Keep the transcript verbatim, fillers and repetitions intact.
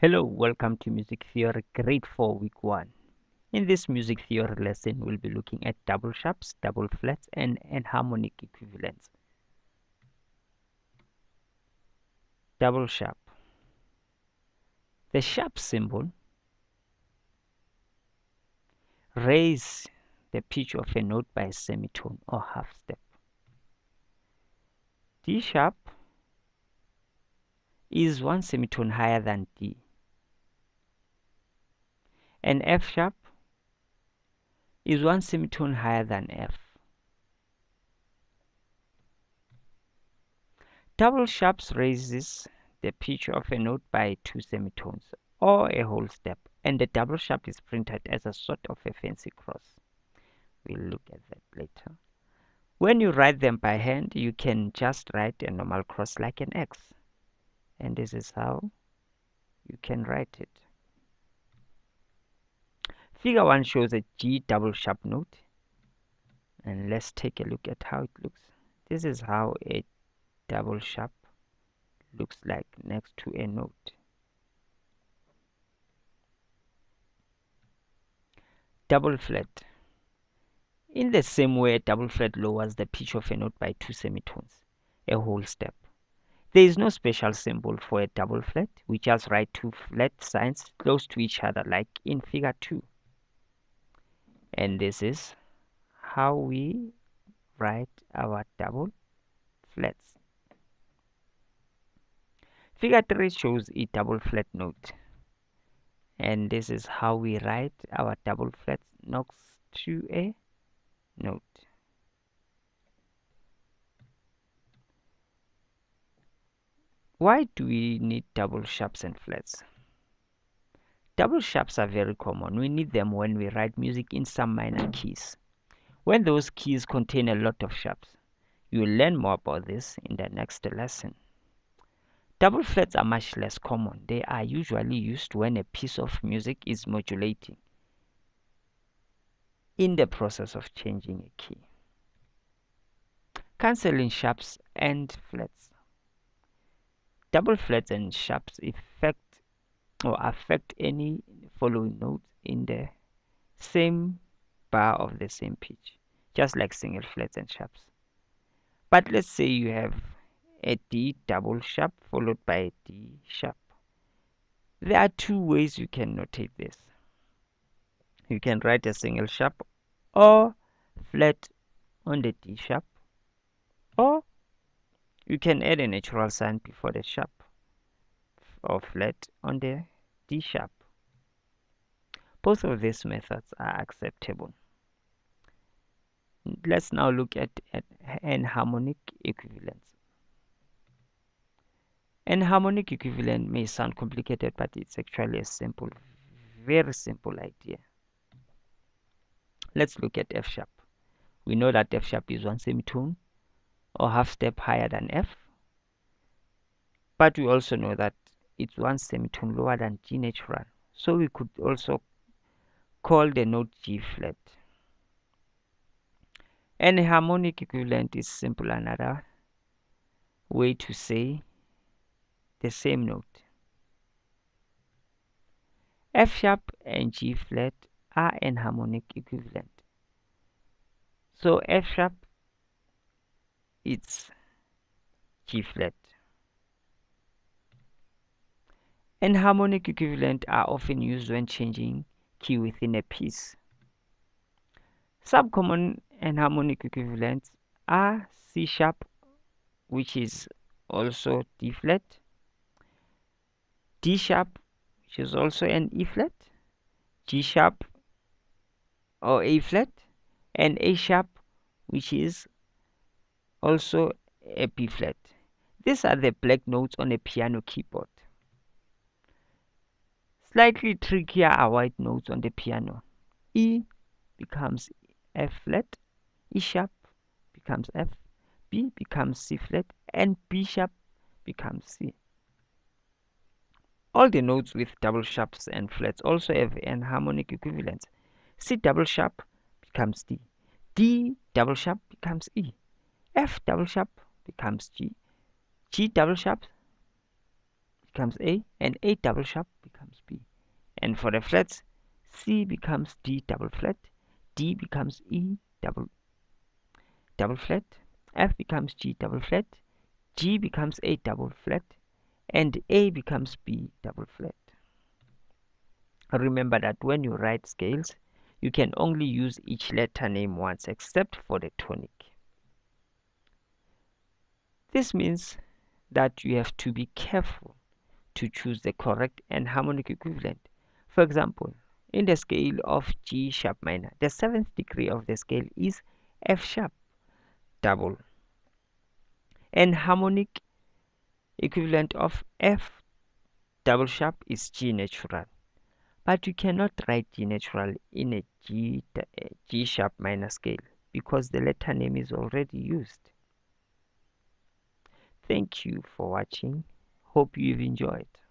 Hello, welcome to Music Theory Grade four Week one. In this music theory lesson, we'll be looking at double sharps, double flats, and enharmonic equivalents. Double sharp. The sharp symbol raises the pitch of a note by a semitone or half step. D sharp is one semitone higher than D. And F sharp is one semitone higher than F. Double sharps raises the pitch of a note by two semitones or a whole step, and the double sharp is printed as a sort of a fancy cross. We'll look at that later. When you write them by hand, you can just write a normal cross like an X, and this is how you can write it. Figure one shows a G double sharp note, and let's take a look at how it looks. This is how a double sharp looks like next to a note. Double flat. In the same way, a double flat lowers the pitch of a note by two semitones, a whole step. There is no special symbol for a double flat. We just write two flat signs close to each other like in figure two. And this is how we write our double flats. Figure three shows a double flat note. And this is how we write our double flats next to a note. Why do we need double sharps and flats? Double sharps are very common. We need them when we write music in some minor keys. When those keys contain a lot of sharps, you will learn more about this in the next lesson. Double flats are much less common. They are usually used when a piece of music is modulating in the process of changing a key. Cancelling sharps and flats. Double flats and sharps affect or affect any following notes in the same bar of the same pitch, just like single flats and sharps. But let's say you have a D double sharp followed by a D sharp. There are two ways you can notate this. You can write a single sharp or flat on the D sharp, or you can add a natural sign before the sharp or flat on the D sharp. Both of these methods are acceptable. Let's now look at, at enharmonic equivalence. Enharmonic equivalent may sound complicated, but it's actually a simple, very simple idea. Let's look at F sharp. We know that F sharp is one semitone or half step higher than F, but we also know that it's one semitone lower than G natural. So we could also call the note G flat. And a harmonic equivalent is simple, another way to say the same note. F sharp and G flat are enharmonic equivalent. So F sharp, it's G flat. Enharmonic equivalent are often used when changing key within a piece. Subcommon enharmonic equivalents are C sharp, which is also D flat, D sharp, which is also an E flat, G sharp or A flat, and A sharp, which is also a B flat. These are the black notes on a piano keyboard. Slightly trickier are white notes on the piano. E becomes F flat, E sharp becomes F, B becomes C flat, and B sharp becomes C. All the notes with double sharps and flats also have enharmonic equivalents. C double sharp becomes D, D double sharp becomes E, F double sharp becomes G, G double sharp becomes A, and A double sharp becomes And for the flats, C becomes D double flat, D becomes E double double flat, F becomes G double flat, G becomes A double flat, and A becomes B double flat. Remember that when you write scales, you can only use each letter name once except for the tonic. This means that you have to be careful to choose the correct enharmonic equivalent. For example, in the scale of G sharp minor, the seventh degree of the scale is F sharp double. Enharmonic equivalent of F double sharp is G natural. But you cannot write G natural in a G, G sharp minor scale because the letter name is already used. Thank you for watching. Hope you've enjoyed.